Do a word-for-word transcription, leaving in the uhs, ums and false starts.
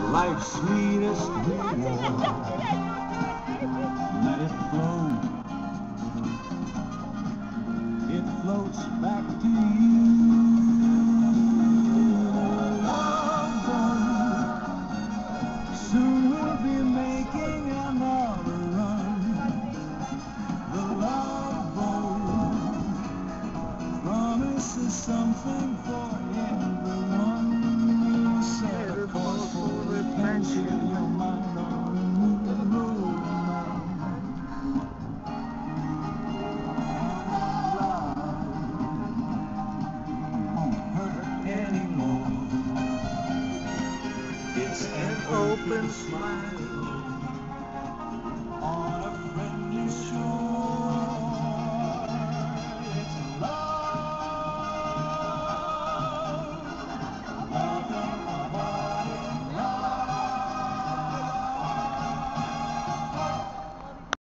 Life's sweetest reward. Let it flow. It floats back to you. Loved one. Soon we'll be making another run. The love boat promises something for everyone. Set a course for adventure. Your mind on the road now. Won't hurt anymore. It's an open smile on a friendly shore.